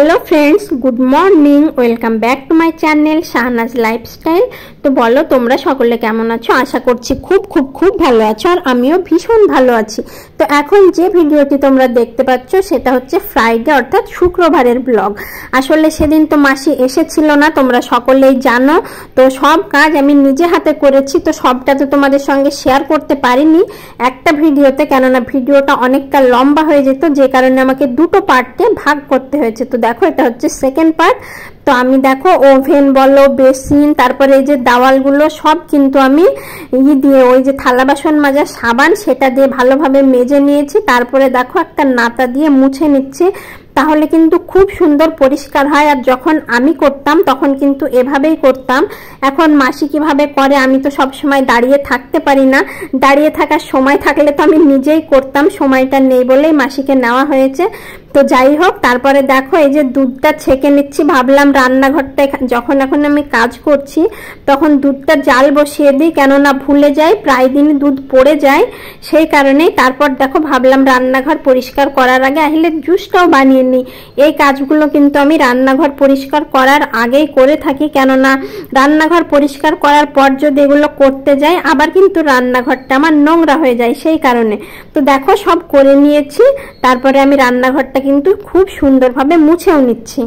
Hello friends, good morning, welcome back to my channel Shahnaz lifestyle. तो बोलो তোমরা সকলে কেমন আছো? আশা করছি খুব খুব খুব ভালো আছো, আর আমিও ভীষণ ভালো আছি। তো এখন যে ভিডিওটি তোমরা দেখতে পাচ্ছ সেটা হচ্ছে ফ্রাইডে অর্থাৎ শুক্রবারের ব্লগ। আসলে সেদিন তো মাসি এসেছিল না, তোমরা সকলেই জানো। তো সব কাজ আমি নিজে হাতে করেছি, তো সবটা তো তোমাদের সঙ্গে শেয়ার করতে পারিনি একটা ভিডিওতে, কেননা ভিডিওটা অনেকটা লম্বা হয়ে যেত, যে কারণে আমাকে দুটো পার্টে ভাগ করতে হয়েছে। তো দেখো এটা হচ্ছে সেকেন্ড পার্ট। তো আমি দেখো ওভেন বলো, বেসিন, তারপরে এই যে দাওয়ালগুলো সব কিন্তু আমি দিয়ে ওই যে থালা বাসন মাজার সাবান সেটা দিয়ে ভালোভাবে মেজে নিয়েছি। তারপরে দেখো একটা নাতা দিয়ে মুছে নিচ্ছি, তাহলে কিন্তু খুব সুন্দর পরিষ্কার হয়। আর যখন আমি করতাম তখন কিন্তু এভাবেই করতাম। এখন মাসি কিভাবে করে আমি তো সব সময় দাঁড়িয়ে থাকতে পারি না, দাঁড়িয়ে থাকার সময় থাকলে তো আমি নিজেই করতাম, সময়টা নেই বলেই মাসিকে নেওয়া হয়েছে। তো যাই হোক, তারপরে দেখো এই যে দুধটা ছেঁকে নিচ্ছি। ভাবলাম রান্নাঘরটা যখন এখন আমি কাজ করছি তখন দুধটা জাল বসিয়ে দিই, কেননা ভুলে যাই, প্রায় দিনই দুধ পড়ে যায়, সেই কারণেই। তারপর দেখো ভাবলাম রান্নাঘর পরিষ্কার করার আগে আহিলের জুসটাও বানিয়ে নিই। এই কাজগুলো কিন্তু আমি রান্নাঘর পরিষ্কার করার আগেই করে থাকি, কেননা রান্নাঘর পরিষ্কার করার পর যদি এগুলো করতে যাই আবার কিন্তু রান্নাঘরটা আমার নোংরা হয়ে যায়, সেই কারণে। তো দেখো সব করে নিয়েছি, তারপরে আমি রান্নাঘরটা কিন্তু খুব সুন্দরভাবে মুছেও নিচ্ছি।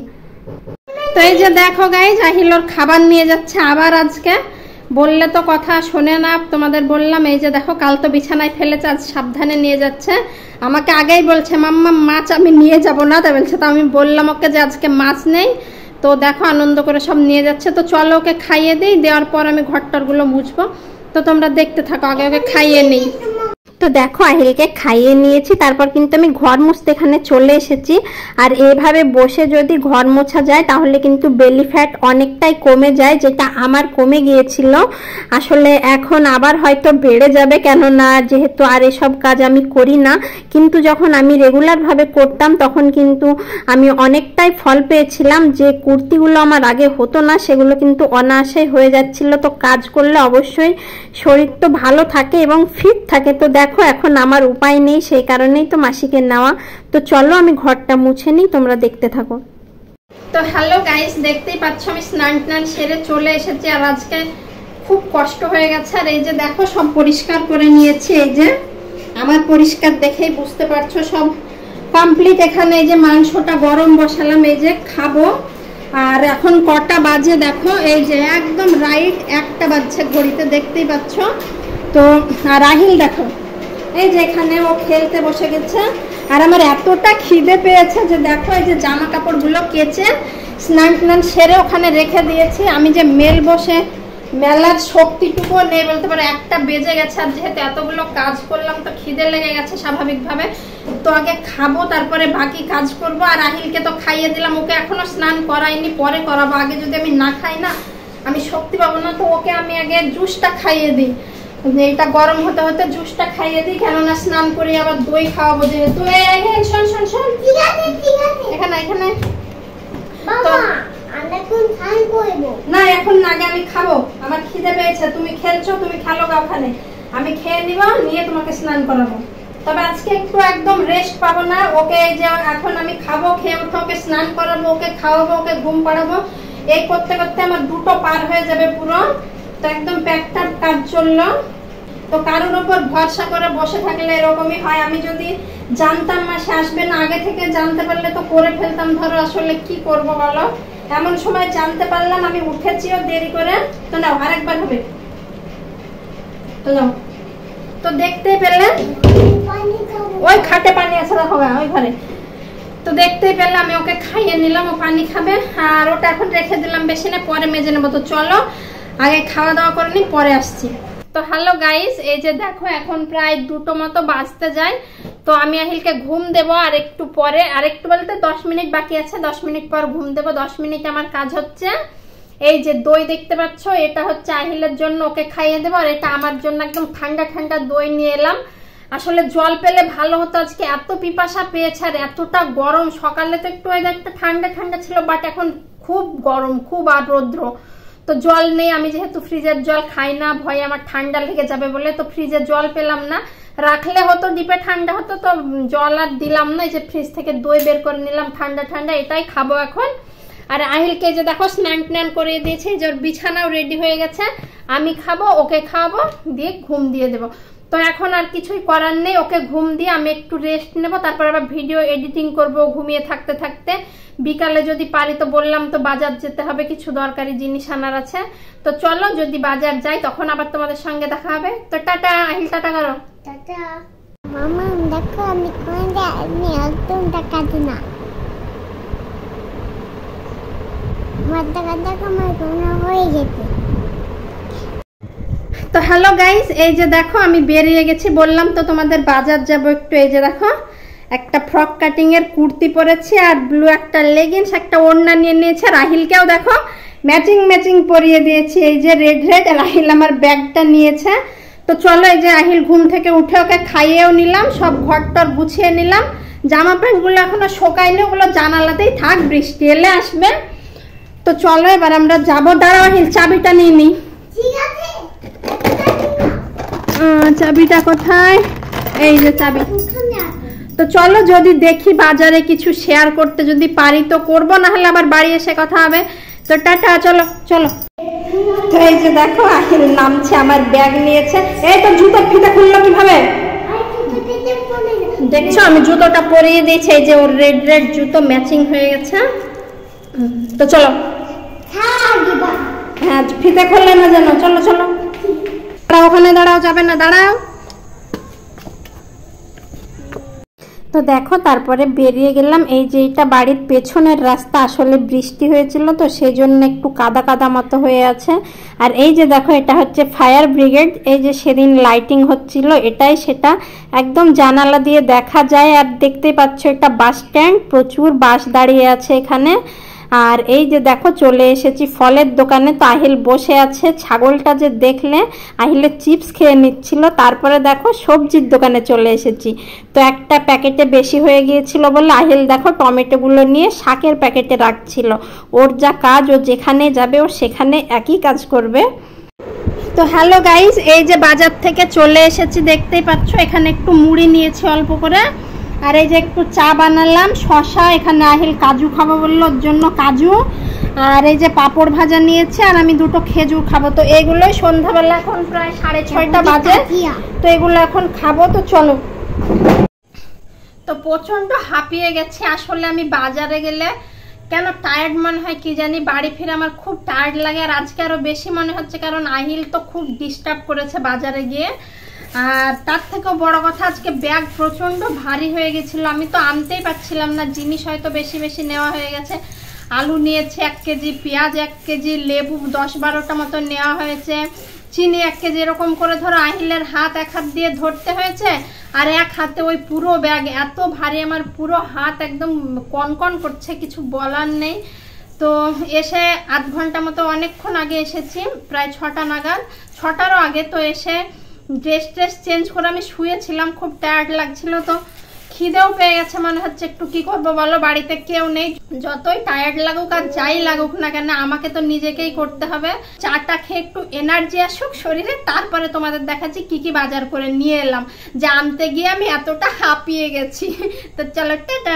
তো এই যে দেখো গাইজ, আহিলোর খাবার নিয়ে যাচ্ছে আবার আজকে, বললে তো কথা শোনে না। তোমাদের বললাম এই যে দেখো কাল তো বিছানায় ফেলেছে, আজ সাবধানে নিয়ে যাচ্ছে। আমাকে আগেই বলছে মাম্মা মাছ আমি নিয়ে যাব না, তাই বলছে। তো আমি বললাম ওকে যে আজকে মাছ নেই। তো দেখো আনন্দ করে সব নিয়ে যাচ্ছে। তো চলো ওকে খাইয়ে দিই, দেওয়ার পর আমি ঘরটারগুলো মুছবো। তো তোমরা দেখতে থাকো, আগে ওকে খাইয়ে নিই। তো দেখো আহিলকে খাইয়ে নিয়েছি, তারপর কিন্তু আমি ঘর মুছতে এখানে চলে এসেছি। আর এইভাবে বসে যদি ঘর মোছা যায় তাহলে কিন্তু বেলি ফ্যাট অনেকটাই কমে যায়, যেটা আমার কমে গিয়েছিল। আসলে এখন আবার হয়তো বেড়ে যাবে, কেননা যেহেতু আর এসব কাজ আমি করি না। কিন্তু যখন আমি রেগুলারভাবে করতাম তখন কিন্তু আমি অনেকটাই ফল পেয়েছিলাম। যে কুর্তিগুলো আমার আগে হতো না সেগুলো কিন্তু অনায়াসেই হয়ে যাচ্ছিল। তো কাজ করলে অবশ্যই শরীর তো ভালো থাকে এবং ফিট থাকে। তো দেখো এখন আমার উপায় নেই, সেই কারণেই তো মাসিকে নেওয়া। তো চলো আমি ঘরটা মুছে নিই, তোমরা দেখতে থাকো। তো হ্যালো গাইস, দেখতেই পাচ্ছ আমি স্নান টান সেরে চলে এসেছি, আর আজকে খুব কষ্ট হয়ে গেছে। আর এই যে দেখো সব পরিষ্কার করে নিয়েছি, এই যে আমার পরিষ্কার দেখেই বুঝতে পারছো সব কমপ্লিট। এখানে এই যে মাংসটা গরম বসালাম, এই যে খাবো। আর এখন কটা বাজে দেখো, এই যে একদম রাইট 1টা বাজছে ঘড়িতে, দেখতেই পাচ্ছ। তো আর রাহিল দেখো এই যে এখানে ও খেলতে বসে গেছে। আর আমার এতটা খিদে পেয়েছে যে দেখো এই যে জামা কাপড়গুলো কেচে স্নান টান সেরে ওখানে রেখে দিয়েছি। আমি যে মেল বসে মেলার শক্তিটুকু নেই বলতে পারে, 1টা বেজে গেছে। আর যেহেতু এতগুলো কাজ করলাম তো খিদে লেগে গেছে স্বাভাবিকভাবে। তো আগে খাবো, তারপরে বাকি কাজ করব। আর রাহিলকে তো খাইয়ে দিলাম, ওকে এখনো স্নান করাইনি, পরে করাবো। আগে যদি আমি না খাই না আমি শক্তি পাবো না। তো ওকে আমি আগে জুসটা খাইয়ে দিই, এটা গরম হতে হতে জুসটা খাইয়ে দিই, কেননা স্নান করে আবার দই খাওয়াবো যেহেতু। শোন শোন শোন, এখানে এখানে না, এখন আগে আমি খাবো, আমার খিদে পেয়েছে। তুমি খেলছো, তুমি খেলো গা ওখানে, আমি খেয়ে নিব, নিয়ে তোমাকে স্নান করাবো। তবে আজকে একটু একদম রেস্ট পাবো না। ওকে এই যে এখন আমি খাবো, খেয়ে উঠে ওকে স্নান করাবো, ওকে খাওয়াবো, ওকে ঘুম পাড়াবো। এই করতে করতে আমার 2টো পার হয়ে যাবে পুরো। তো একদম প্যাকটার কাজ চললো। তো কারোর উপর ভরসা করে বসে থাকলে এরকমই হয়। আমি যদি জানতাম মাসে আসবে না, আগে থেকে জানতে পারলে তো করে ফেলতাম। ধরো আসলে কি করব বলো, এমন সময় জানতে পারলাম, আমি উঠেছিও দেরি করে। তো নাও আরেকবার হবে, তো নাও। তো দেখতেই পেলে ওই খাটে পানি আছে, দেখো ওই ঘরে। তো দেখতেই পেলে আমি ওকে খাইয়ে নিলাম, ও পানি খাবে। আর ওটা এখন রেখে দিলাম বেসিনে, পরে মেজে নেবো। তো চলো আগে খাওয়া দাওয়া করে নি, পরে আসছি। তো হ্যালো গাইস, এই যে দেখো এখন প্রায় 2টো মতো বাজতে যায়। তো আমি আহিলকে ঘুম দেবো আর একটু পরে, আর একটু বলতে 10 মিনিট বাকি আছে, 10 মিনিট পর ঘুম দেবো। 10 মিনিট আমার কাজ হচ্ছে এই যে দই দেখতে পাচ্ছ, এটা হচ্ছে আহিলের জন্য, ওকে খাইয়ে দেবো। আর এটা আমার জন্য একদম ঠান্ডা ঠান্ডা দই নিয়ে এলাম। আসলে জল পেলে ভালো হতো, আজকে এত পিপাসা পেয়েছে আর এতটা গরম। সকালে তো একটু ওয়েদারটা ঠান্ডা ঠান্ডা ছিল, বাট এখন খুব গরম, খুব আর রৌদ্র। তো তো জল নেই, আমি যেহেতু ফ্রিজের জল খাই না, ভয়ে আমার ঠান্ডা লেগে যাবে বলে, তো ফ্রিজে জল পেলাম না। রাখলে হতো ডিপে ঠান্ডা হতো, তো জল আর দিলাম না। এই যে ফ্রিজ থেকে দই বের করে নিলাম ঠান্ডা ঠান্ডা, এটাই খাবো এখন। আর আহিলকে যে দেখো স্নান টান করিয়ে দিয়েছে, যে ওর বিছানাও রেডি হয়ে গেছে, আমি খাবো, ওকে খাওয়াবো, দিয়ে ঘুম দিয়ে দেবো। তো এখন আর কিছুই করার নেই, ওকে ঘুম দিয়ে আমি একটু রেস্ট নেবো, তারপর আবার ভিডিও এডিটিং করব ঘুমিয়ে থাকতে থাকতে। বিকালে যদি পারি তো বললাম তো বাজার যেতে হবে, কিছু দরকারি জিনিস আনার আছে। তো চলো যদি বাজার যাই তখন আবার তোমাদের সঙ্গে দেখা হবে। তো টাটা, আহিল টাটা করো। টাটা। মামা দেখো আমি একদম টাকা দিই না। তো হ্যালো গাইস, এই যে দেখো আমি বেরিয়ে গেছি, বললাম তো তোমাদের বাজার যাব একটু। এই যে দেখো একটা ফ্রক কাটিং এর কুর্তি পরেছি, আর ব্লু একটা লেগিংস, একটা ওড়না নিয়ে নিয়েছে। রাহিলকেও দেখো ম্যাচিং ম্যাচিং পরিয়ে দিয়েছি, এই যে রেড রেড। রাহিল আমার ব্যাগটা নিয়েছে। তো চলো, এই যে রাহিল ঘুম থেকে উঠে ওকে খাইয়েও নিলাম, সব ঘরটর গুছিয়ে নিলাম। জামা প্যান্ট গুলো এখনো শোকায়নি, ওগুলো জানালাতেই থাক, বৃষ্টি এলে আসবে। তো চলো এবার আমরা যাবো। দাঁড়াও আহিল, চাবিটা নিয়ে নি। চাবিটা কোথায়? এই যে চাবি। তো চলো যদি দেখি বাজারে কিছু শেয়ার করতে যদি পারি তো করবো, না হলে আবার বাড়ি এসে কথা হবে। তো টাটা, চলো চলো। তো এই যে দেখো আহিল নামছে, আমার ব্যাগ নিয়েছে। এই তো জুতোর ফিতা খুললো কিভাবে দেখছো? আমি জুতোটা পরিয়ে দিয়েছি, এই যে ওর রেড রেড জুতো ম্যাচিং হয়ে গেছে। তো চলো। হ্যাঁ ফিতে খুললে না যেন। চলো চলো, ওখানে দাঁড়াও, যাবে না, দাঁড়াও। তো দেখো তারপরে বেরিয়ে গেলাম। এই যে এটা বাড়ির পেছনের রাস্তা, আসলে বৃষ্টি হয়েছিল তো সেই জন্য একটু কাদা কাদা মতো হয়ে আছে। আর এই যে দেখো এটা হচ্ছে ফায়ার ব্রিগেড। এই যে সেদিন লাইটিং হচ্ছিল, এটাই সেটা, একদম জানালা দিয়ে দেখা যায়। আর দেখতেই পাচ্ছ এটা বাস স্ট্যান্ড, প্রচুর বাস দাঁড়িয়ে আছে এখানে। আর এই যে দেখো চলে এসেছি ফলের দোকানে। তো আহিল বসে আছে, ছাগলটা যে দেখলে আহিলের চিপস খেয়ে নিচ্ছিল। তারপরে দেখো সবজির দোকানে চলে এসেছি। তো একটা প্যাকেটে বেশি হয়ে গিয়েছিল বলে আহিল দেখো টমেটোগুলো নিয়ে শাকের প্যাকেটে রাখছিল। ওর যা কাজ, ও যেখানে যাবে ও সেখানে একই কাজ করবে। তো হ্যালো গাইস, এই যে বাজার থেকে চলে এসেছি, দেখতেই পাচ্ছ এখানে একটু মুড়ি নিয়েছি অল্প করে। আর এই যে একটু চা বানালাম, শসা, এখানে আহিল কাজু খাবো বললো, ওর জন্য কাজু। আর এই যে পাঁপড় ভাজা নিয়েছে, আর আমি দুটো খেজুর খাবো। তো এগুলোই সন্ধ্যাবেলা, এখন প্রায় 6:30 বাজে, তো এগুলো এখন খাবো। তো চলো। তো প্রচন্ড হাঁপিয়ে গেছি আসলে। আমি বাজারে গেলে কেন টায়ার্ড মনে হয় কি জানি, বাড়ি ফিরে আমার খুব টায়ার্ড লাগে। আর আজকে আরো বেশি মনে হচ্ছে, কারণ আহিল তো খুব ডিস্টার্ব করেছে বাজারে গিয়ে। আর তার থেকেও বড় কথা, আজকে ব্যাগ প্রচন্ড ভারী হয়ে গেছিল, আমি তো আনতেই পারছিলাম না। জিনিস হয়তো বেশি বেশি নেওয়া হয়ে গেছে। আলু নিয়েছে 1 কেজি, পেঁয়াজ 1 কেজি, লেবু 10-12টা মতো নেওয়া হয়েছে, চিনি 1 কেজি। এরকম করে ধরো আহিলের হাত এক হাত দিয়ে ধরতে হয়েছে, আর এক হাতে ওই পুরো ব্যাগ। এত ভারী, আমার পুরো হাত একদম কনকন করছে, কিছু বলার নেই। তো এসে আধ ঘন্টা মতো, অনেকক্ষণ আগে এসেছি, প্রায় 6টা নাগাদ, 6টারও আগে। তো এসে ড্রেস ট্রেস চেঞ্জ করে আমি শুয়েছিলাম, খুব টায়ার্ড লাগছিল। তো খিদেও পেয়ে গেছে মনে হচ্ছে, একটু কি করবো বলো, বাড়িতে কেউ নেই। যতই টায়ার্ড লাগুক আর যাই লাগুক না কেন, আমাকে তো নিজেকেই করতে হবে। চাটা খেয়ে একটু এনার্জি আসুক শরীরে, তারপরে তোমাদের দেখাচ্ছি কি কি বাজার করে নিয়ে এলাম, যে আনতে গিয়ে আমি এতটা হাঁপিয়ে গেছি। তো চলো টাটা।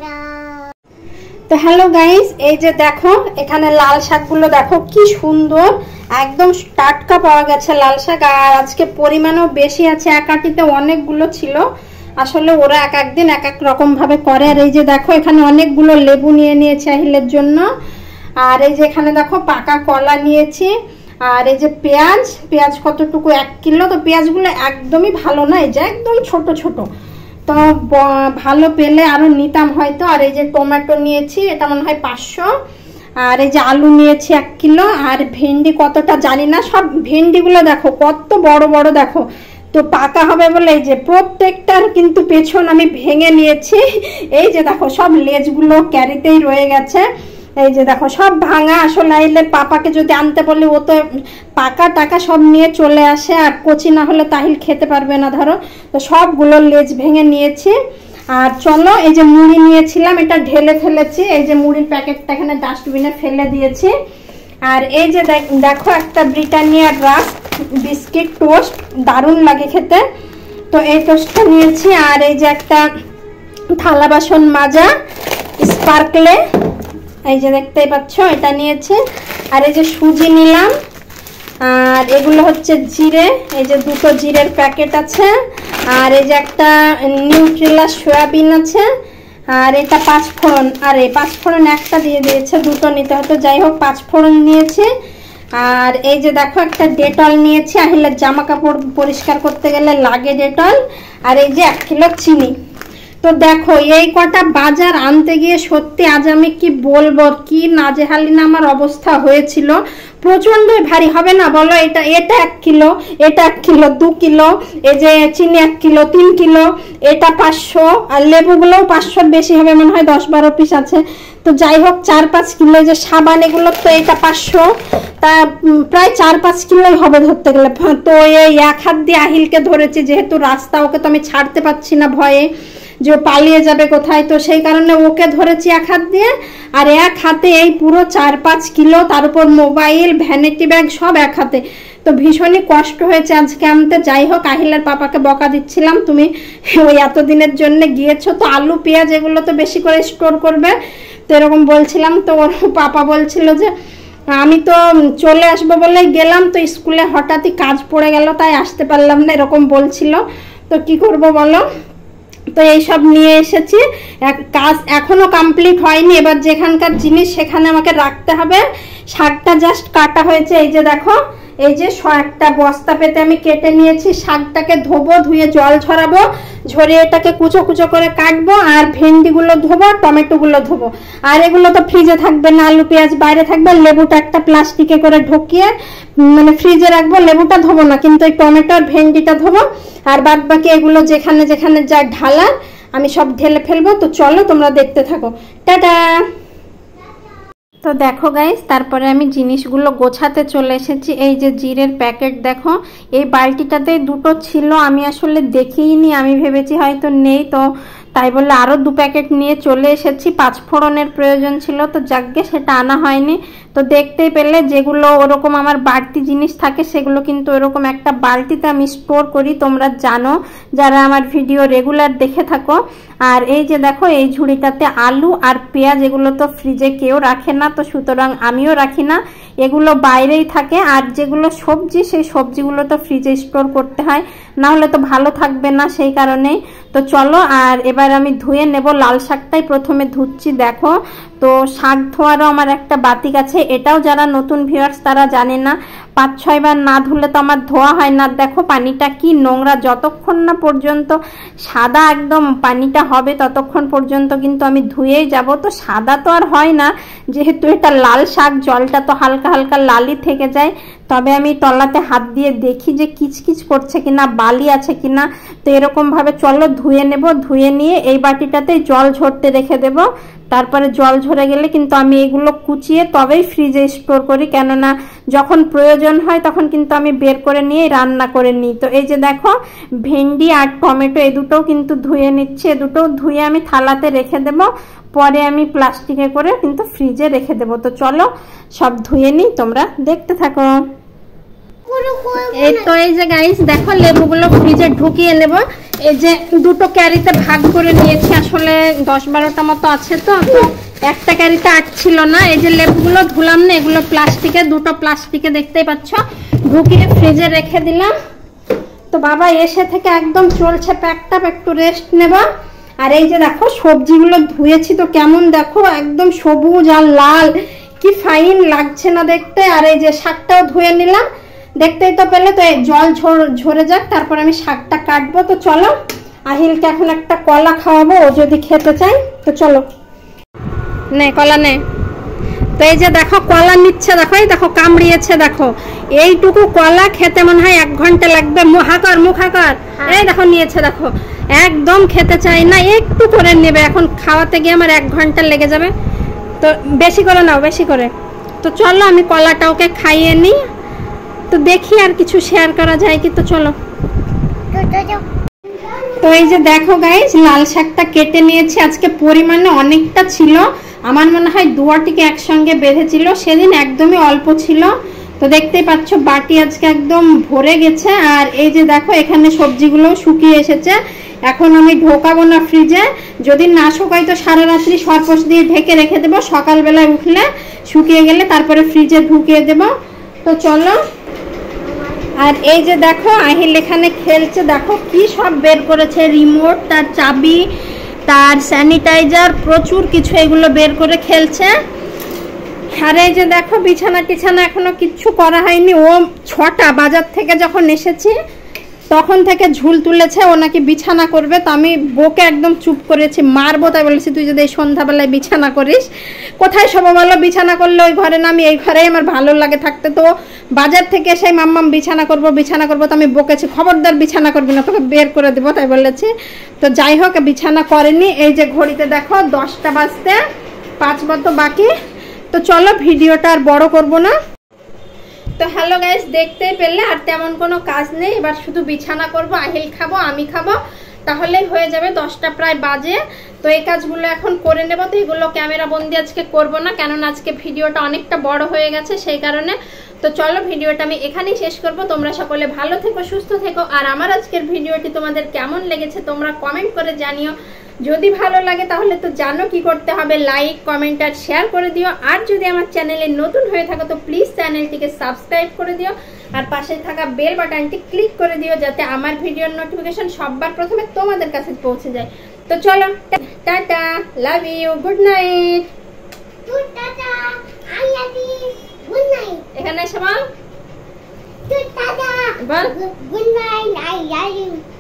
তো হ্যালো গাইস, এই যে দেখো এখানে লাল শাকগুলো দেখো কি সুন্দর, একদম টাটকা পাওয়া গেছে লাল শাক। আর আজকে পরিমাণও বেশি আছে, এক আটিতে অনেকগুলো ছিল। আসলে ওরা এক একদিন এক এক রকম ভাবে করে। আর এই যে দেখো এখানে অনেকগুলো লেবু নিয়ে নিয়েছে আহিলের জন্য। আর এই যে এখানে দেখো পাকা কলা নিয়েছি। আর এই যে পেঁয়াজ কতটুকু, 1 কিলো। তো পেঁয়াজগুলো একদমই ভালো না, এই যে একদম ছোট ছোট, তো ভালো পেলে আরো নিতাম হয়তো। আর এই যে টমেটো নিয়েছি, এটা মনে হয় 500। আর এই যে আলু নিয়েছি 1 কিলো। আর ভেন্ডি কতটা জানি না, সব ভেন্ডিগুলো দেখো কত বড় বড় দেখো। তো পাকা হবে বলে এই যে প্রত্যেকটার কিন্তু পেছন আমি ভেঙে নিয়েছি। এই যে দেখো সব লেজগুলো ক্যারিতেই রয়ে গেছে। এই যে দেখো সব ভাঙা। আসলে আইলে পাপাকে যদি আনতে বলি, ও তো পাকা টাকা সব নিয়ে চলে আসে, আর কচি না হলে তাহিল খেতে পারবে না ধরো। তো সবগুলো লেজ ভেঙে নিয়েছি। আর চলো, এই যে মুড়ি নিয়েছিলাম, এটা ঢেলে ফেলেছি। এই যে মুড়ির প্যাকেটটা এখানে ডাস্টবিনে ফেলে দিয়েছি। আর এই যে দেখো একটা ব্রিটানিয়া রাস্ক বিস্কিট টোস্ট, দারুণ লাগে খেতে। তো এই টোস্টটা নিয়েছি। আর এই যে একটা থালা বাসন মাজা স্পার্কলে, এই যে দেখতেই পাচ্ছ, এটা নিয়েছি। আর এই যে সুজি নিলাম। আর এগুলো হচ্ছে জিরে, এই যে দুটো জিরের প্যাকেট আছে। আর এই যে একটা নিউট্রেলা সয়াবিন আছে। আর এটা পাঁচফোড়ন, আর এই পাঁচফোড়ন একটা দিয়ে দিয়েছে, দুটো নিতে হতো, যাই হোক পাঁচফোড়ন নিয়েছি। আর এই যে দেখো একটা ডেটল নিয়েছি, আহিলের জামা কাপড় পরিষ্কার করতে গেলে লাগে ডেটল। আর এই যে 1 কিলো চিনি। তো দেখো এই কটা বাজার আনতে গিয়ে সত্যি আজ আমি কি বলবো, কি নাজেহালি না আমার অবস্থা হয়েছিল। প্রচন্ডই ভারী, হবে না বলো? এটা 1 কিলো, এটা 1 কিলো, 2 কিলো, এই যে চিনি 1 কিলো, 3 কিলো, এটা 500, আর লেবুগুলোও 500 বেশি হবে মনে হয়, 10-12 পিস আছে। তো যাই হোক 4-5 কিলো। যে সাবান এগুলো তো এটা 500, তা প্রায় 4-5 কিলোই হবে ধরতে গেলে। তো এই এক হাত দিয়ে আহিলকে ধরেছি, যেহেতু রাস্তা, ওকে তো আমি ছাড়তে পারছি না ভয়ে যে পালিয়ে যাবে কোথায়, তো সেই কারণে ওকে ধরেছি এক হাত দিয়ে। আর এক হাতে এই পুরো 4-5 কিলো, তার উপর মোবাইল, ভ্যানিটি ব্যাগ সব এক হাতে। তো ভীষণই কষ্ট হয়েছে আজকে আনতে। যাই হোক আহিলের পাপাকে বকা দিচ্ছিলাম, তুমি ওই এতদিনের জন্য গিয়েছো, তো আলু পেঁয়াজ এগুলো তো বেশি করে স্টোর করবে, তো এরকম বলছিলাম। তো ওর পাপা বলছিল যে আমি তো চলে আসবো বলেই গেলাম, তো স্কুলে হঠাৎই কাজ পড়ে গেল, তাই আসতে পারলাম না, এরকম বলছিল। তো কি করব বলো? তো এইসব নিয়ে এসেছি। কাজ এখনো কমপ্লিট হয়নি, এবার যেখানকার জিনিস সেখানে আমাকে রাখতে হবে। শাকটা জাস্ট কাটা হয়েছে, এই যে দেখো, এই যে একটা বস্তা পেতে আমি কেটে নিয়েছি। শাকটাকে ধোবো, ধুয়ে জল ঝরাবো, ঝরিয়ে এটাকে কুচো কুচো করে কাটবো। আর ভেন্ডিগুলো ধোবো, টমেটোগুলো ধোবো। আর এগুলো তো ফ্রিজে থাকবে না, আলু পেঁয়াজ বাইরে থাকবে। লেবুটা একটা প্লাস্টিকে করে ঢুকিয়ে মানে ফ্রিজে রাখবো, লেবুটা ধোবো না, কিন্তু এই টমেটো আর ভেন্ডিটা ধোবো। আর বাদ বাকি এগুলো যেখানে যেখানে যা ঢালার আমি সব ঢেলে ফেলবো। তো চলো তোমরা দেখতে থাকো, টাটা। তো দেখো গাইস, তারপরে আমি জিনিসগুলো গোছাতে চলে এসেছি। এই যে জিরের প্যাকেট দেখো, এই বালতিটাতে দুটো ছিল, আমি আসলে দেখিনি, আমি ভেবেছি হয়তো নেই, তো তাই বলে আরও 2 প্যাকেট নিয়ে চলে এসেছি। 5 ফোড়নের প্রয়োজন ছিল, তো যাকগে সেটা আনা হয়নি। তো দেখতেই পেলে যেগুলো ওরকম আমার বাড়তি জিনিস থাকে সেগুলো কিন্তু ওরকম একটা বালতিতে আমি স্টোর করি, তোমরা জানো যারা আমার ভিডিও রেগুলার দেখে থাকো। আর এই যে দেখো এই ঝুড়িটাতে আলু আর পেঁয়াজ, এগুলো তো ফ্রিজে কেউ রাখে না, তো সুতরাং আমিও রাখি না, এগুলো বাইরেই থাকে। আর যেগুলো সবজি, সেই সবজিগুলো তো ফ্রিজে স্টোর করতে হয়, না হলে তো ভালো থাকবে না, সেই কারণেই। তো চলো, আর এবার আমি ধুয়ে নেব। লাল শাকটাই প্রথমে ধুচ্ছি দেখো। তো শাক ধোয়ারও আমার একটা বাতিক আছে, এটাও যারা নতুন ভিউয়ার্স তারা জানে না, 5-6 বার না ধুলে তো আমার ধোয়া হয় না। দেখো পানিটা কি নোংরা, যতক্ষণ না পর্যন্ত সাদা একদম পানিটা হবে ততক্ষণ পর্যন্ত কিন্তু আমি ধুয়েই যাব। তো সাদা তো আর হয় না, যেহেতু এটা লাল শাক, জলটা তো হালকা হালকা লালই থেকে যায়। তবে আমি তলাতে হাত দিয়ে দেখি যে কিচকিচ করছে কিনা, বালি আছে কিনা। তো এরকম ভাবে চলো ধুয়ে নেব। ধুয়ে নিয়ে এই বাটিটাতে জল ঝরতে রেখে দেব। তারপরে জল ঝরে গেলে কিন্তু আমি এগুলো কুচিয়ে তবেই ফ্রিজে স্টোর করি, কেননা যখন প্রয়োজন হয় তখন কিন্তু আমি বের করে নিয়ে রান্না করে নিই। তো এই যে দেখো ভেন্ডি আর টমেটো, এই দুটোও কিন্তু ধুয়ে নিচ্ছে। এ দুটো ধুয়ে আমি থালাতে রেখে দেব, পরে আমি প্লাস্টিকে করে কিন্তু ফ্রিজে রেখে দেব। তো চলো সব ধুয়ে নিই, তোমরা দেখতে থাকো। এই তো এই যে গাইস দেখো লেবুগুলো ফ্রিজে ঢুকিয়ে নেব। এই যে দুটো ক্যারিতে ভাগ করে নিয়েছি, আসলে 10-12টা মতো আছে। তো একটা ক্যারিতে আটছিল না। এই যে লেবুগুলো ধুলাম না, এগুলো প্লাস্টিকে, দুটো প্লাস্টিকে দেখতেই পাচ্ছ, ঢুকিয়ে ফ্রিজে রেখে দিলাম। তো বাবা এসে থেকে একদম চলছে প্যাকটাপ, একটু রেস্ট নেব। আর এই যে দেখো সবজিগুলো ধুয়েছি, তো কেমন দেখো একদম সবুজ আর লাল, কি ফাইন লাগছে না দেখতে। আর এই যে শাকটাও ধুয়ে নিলাম, দেখতেই তো পেলে। তো এই জল ঝরে যাক, তারপর আমি শাকটা কাটবো। তো চলো আহিলকে এখন একটা কলা খাওয়াবো, ও যদি খেতে চাই। তো চলো নে কলা নে। তো এই যে দেখো কলা নিচ্ছে, দেখো এই দেখো কামড়িয়েছে, দেখো এইটুকু কলা খেতে মনে হয় 1 ঘন্টা লাগবে। মুখাকর মুখাকর, এই দেখো নিয়েছে, দেখো একদম খেতে চাই না, একটু করে নেবে। এখন খাওয়াতে গিয়ে আমার 1 ঘন্টা লেগে যাবে, তো বেশি করে নাও, বেশি করে। তো চলো আমি কলাটা ওকে খাইয়ে নিই, তো দেখি আর কিছু শেয়ার করা যায় কি। তো চলো। তো এই যে দেখো গাইস, লাল শাকটা কেটে নিয়েছি। আজকে পরিমাণে অনেকটা ছিল, আমার মনে হয় দুয়াটিকে একসঙ্গে বেঁধেছিল, সেদিন একদমই অল্প ছিল। তো দেখতেই পাচ্ছ বাটি আজকে একদম ভরে গেছে। আর এই যে দেখো এখানে সবজিগুলো শুকিয়ে এসেছে। এখন আমি ঢোকাবো না ফ্রিজে, যদি না শুকাই তো সারা রাত্রি সরপোষ দিয়ে ঢেকে রেখে দেবো, সকালবেলায় উঠলে শুকিয়ে গেলে তারপরে ফ্রিজে ঢুকিয়ে দেবো। তো চলো। আর এই যে দেখো আহিল এখানে খেলছে, দেখো কি সব বের করেছে, রিমোট, তার চাবি, তার স্যানিটাইজার, প্রচুর কিছু এগুলো বের করে খেলছে। আর এই যে দেখো বিছানা টিছানা এখনো কিচ্ছু করা হয়নি। ও 6টা বাজার থেকে যখন এসেছি তখন থেকে ঝুল তুলেছে, ও নাকি বিছানা করবে। তো আমি বউকে একদম চুপ করেছি, মারবো। তাই বলেছি তুই যদি এই সন্ধ্যাবেলায় বিছানা করিস, কোথায় সব বলো বিছানা করলে ওই ঘরে না, আমি এই ঘরেই আমার ভালো লাগে থাকতে। তো বাজার থেকে এসে মাম্মাম বিছানা করবো বিছানা করবো, তো আমি বকেছি খবরদার বিছানা করবি না, তোকে বের করে দেবো, তাই বলেছি। তো যাই হোক বিছানা করেনি। এই যে ঘড়িতে দেখো 10টা বাজতে 5 মতো বাকি। তো চলো ভিডিওটা আর বড় করব না। তো হ্যালো গাইস, দেখতেই পেলে আর তেমন কোনো কাজ নেই, এবার শুধু বিছানা করব, আহিল খাবো, আমি খাবো, তাহলেই হয়ে যাবে। 10টা প্রায় বাজে। তো এই কাজগুলো এখন করে নেব। তো এগুলো ক্যামেরা বন্দি আজকে করব না, কেননা আজকে ভিডিওটা অনেকটা বড় হয়ে গেছে সেই কারণে। তো চলো ভিডিওটা আমি এখানেই শেষ করব। তোমরা সকলে ভালো থেকো, সুস্থ থেকো। আর আমার আজকের ভিডিওটি তোমাদের কেমন লেগেছে তোমরা কমেন্ট করে জানিও। যদি ভালো লাগে তাহলে তো জানো কি করতে হবে, লাইক, কমেন্ট আর শেয়ার করে দিও। আর যদি আমার চ্যানেলে নতুন হয়ে থাকো তো প্লিজ চ্যানেলটিকে সাবস্ক্রাইব করে দিও, আর পাশে থাকা বেল বাটনটি ক্লিক করে দিও, যাতে আমার ভিডিওর নোটিফিকেশন সবার প্রথমে তোমাদের কাছে পৌঁছে যায়। তো চলো, tata, love you, good night. Tata, I love you, good night. এখানে এসে বল টাটা, বল good night, I love you.